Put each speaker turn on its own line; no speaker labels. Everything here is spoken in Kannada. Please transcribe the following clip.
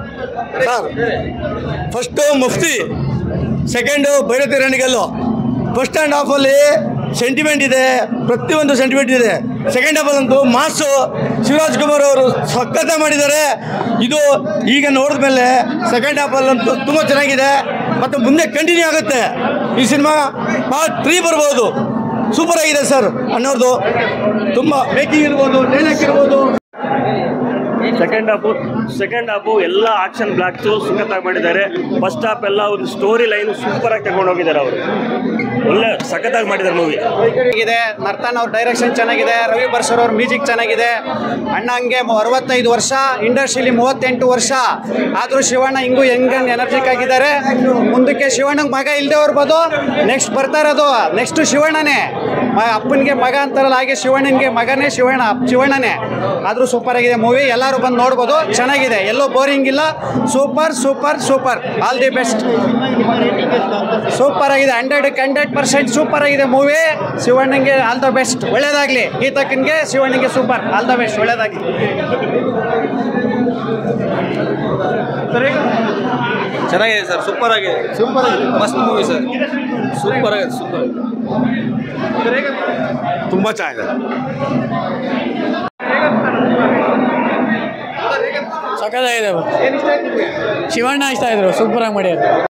Sir first Mufti, second Bhairathi Ranagal. First and ಹಾಫಲ್ಲಿ ಸೆಂಟಿಮೆಂಟ್ ಇದೆ, ಪ್ರತಿಯೊಂದು ಸೆಂಟಿಮೆಂಟ್ ಇದೆ. ಸೆಕೆಂಡ್ ಹಾಫಲ್ಲಂತೂ ಮಾಸು ಶಿವರಾಜ್ ಕುಮಾರ್ ಅವರು ಸಖತ್ತ ಮಾಡಿದ್ದಾರೆ. ಇದು ಈಗ ನೋಡಿದ ಮೇಲೆ ಸೆಕೆಂಡ್ ಹಾಫಲ್ಲಂತೂ ತುಂಬ ಚೆನ್ನಾಗಿದೆ ಮತ್ತು ಮುಂದೆ ಕಂಟಿನ್ಯೂ ಆಗುತ್ತೆ. ಈ ಸಿನಿಮಾ ಪಾರ್ಟ್ 3 ಬರ್ಬೋದು. ಸೂಪರ್ ಆಗಿದೆ ಸರ್ ಅನ್ನೋರ್ದು. ತುಂಬ ಮೇಕಿಂಗ್ ಇರ್ಬೋದು, ಡೈಲಾಗ್ ಇರ್ಬೋದು.
ಸೆಕೆಂಡ್ ಹಾಫು ಎಲ್ಲ ಆಕ್ಷನ್ ಬ್ಲಾಕ್ಸು ಸಖತ್ತಾಗಿ ಮಾಡಿದ್ದಾರೆ. ಫಸ್ಟ್ ಹಾಫ್ ಎಲ್ಲ ಒಂದು ಸ್ಟೋರಿ ಲೈನು ಸೂಪರಾಗಿ ತಗೊಂಡು ಹೋಗಿದ್ದಾರೆ. ಅವರು ಒಳ್ಳೆ ಸಖತ್ತಾಗಿ ಮಾಡಿದ್ದಾರೆ ಮೂವಿ.
ಇದೆ ನರ್ತನ್ ಅವ್ರ ಡೈರೆಕ್ಷನ್ ಚೆನ್ನಾಗಿದೆ, ರವಿ ಬರ್ಸರ್ ಅವ್ರ ಮ್ಯೂಸಿಕ್ ಚೆನ್ನಾಗಿದೆ. ಅಣ್ಣಂಗೆ 65 ವರ್ಷ, ಇಂಡಸ್ಟ್ರಿಲಿ 38 ವರ್ಷ ಆದರೂ ಶಿವಣ್ಣ ಹಿಂಗೂ ಎನರ್ಜಿಕ್ ಆಗಿದ್ದಾರೆ. ಮುಂದಕ್ಕೆ ಶಿವಣ್ಣಂಗೆ ಮಗ ಇಲ್ಲದೆ ಬರ್ಬೋದು. ನೆಕ್ಸ್ಟ್ ಬರ್ತಾ ಇರೋದು ನೆಕ್ಸ್ಟ್ ಶಿವಣ್ಣನೇ. ಅಪ್ಪನಿಗೆ ಮಗ ಅಂತಾರಲ್ಲ, ಹಾಗೆ ಶಿವಣ್ಣನಿಗೆ ಮಗನೇ ಶಿವಣ್ಣನೇ. ಆದರೂ ಸೂಪರ್ ಆಗಿದೆ ಮೂವಿ, ಎಲ್ಲರೂ ಬಂದು ನೋಡ್ಬೋದು. ಚೆನ್ನಾಗಿದೆ, ಎಲ್ಲೋ ಬೋರಿಂಗ್ ಇಲ್ಲ. Super super super, all the best. Super ಆಗಿದೆ, 100% ಸೂಪರ್ ಆಗಿದೆ ಮೂವಿ. ಶಿವಣ್ಣಂಗೆ ಆಲ್ ದ ಬೆಸ್ಟ್, ಒಳ್ಳೇದಾಗಲಿ. ಗೀತಕ್ಕನ್ಗೆ ಶಿವಣ್ಣಂಗೆ ಸೂಪರ್, ಆಲ್ ದ ಬೆಸ್ಟ್, ಒಳ್ಳೇದಾಗಲಿ.
ಚೆನ್ನಾಗಿದೆ ಸರ್, ಸೂಪರ್ ಆಗಿದೆ, ಮಸ್ತ್ ಮೂವಿ ಸರ್, ಸೂಪರ್ ಆಗಿದೆ, ಸೂಪರ್.
ತುಂಬ ಚೆನ್ನಾಗಿದೆ.
ಸಖತ್ತಾಗಿದೆ. ಶಿವಣ್ಣ ಇಷ್ಟ ಇದ್ರು, ಸೂಪರಾಗಿ ಮಾಡ್ಯಾರ.